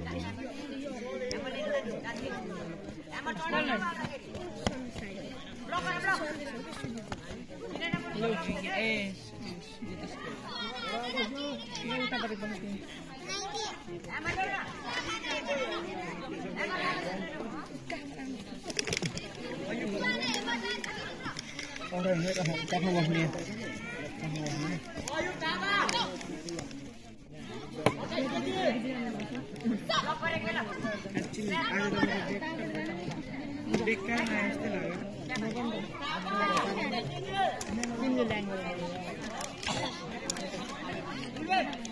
Orang ini kan mau nih. Actually, देख कर ना ऐसे लगा